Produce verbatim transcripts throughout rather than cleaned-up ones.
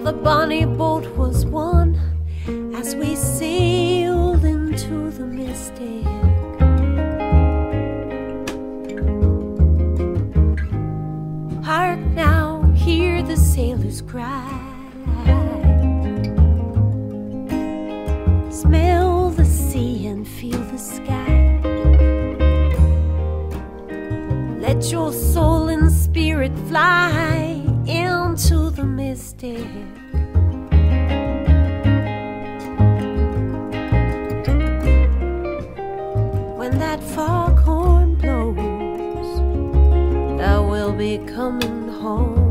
the bonny boat was won as we sailed into the mystic. Hark now, hear the sailors cry. Smell the sea and feel the sky. Let your soul and spirit fly into the mystic. When that foghorn blows, I will be coming home.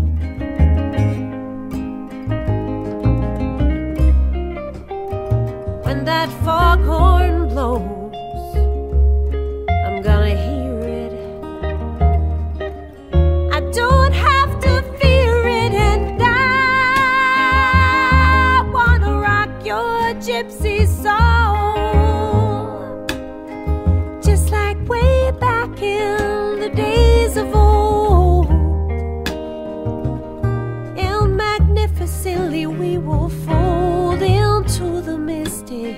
When that foghorn blows, I'm gonna hear it. I don't have to fear it, and I wanna rock your gypsy soul, just like way back in the days of old. And magnificently we will fold into the mystic.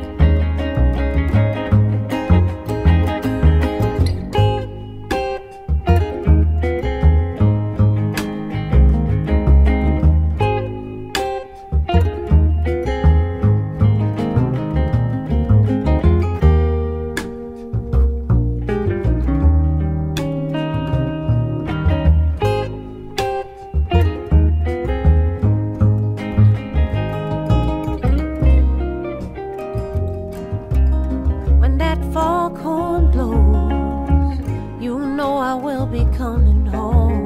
Foghorn blows, you know I will be coming home.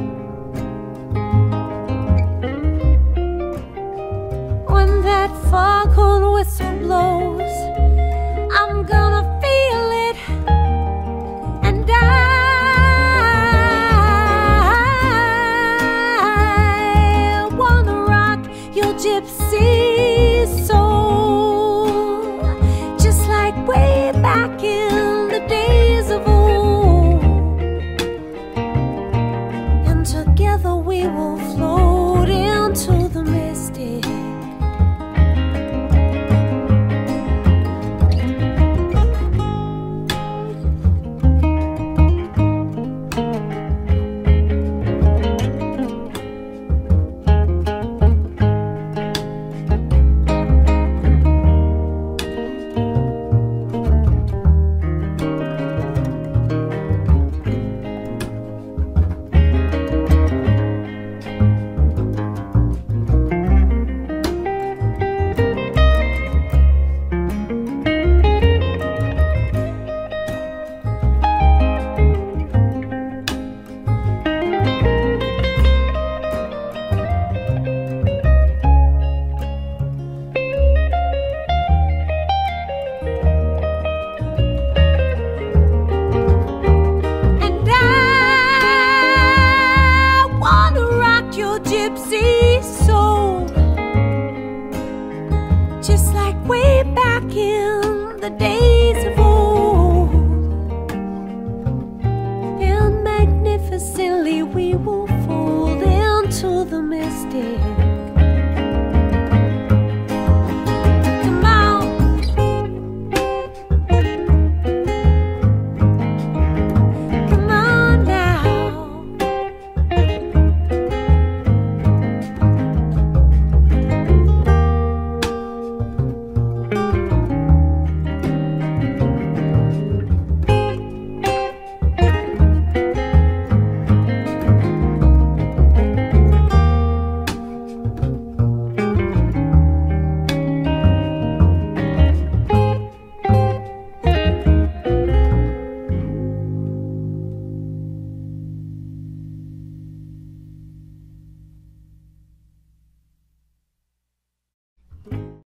When that foghorn whistle blows, I'm gonna feel it, and I wanna rock your gypsy soul, just like way back in the days of old. And together we will float into the mystic. Gypsy soul, just like way back in the day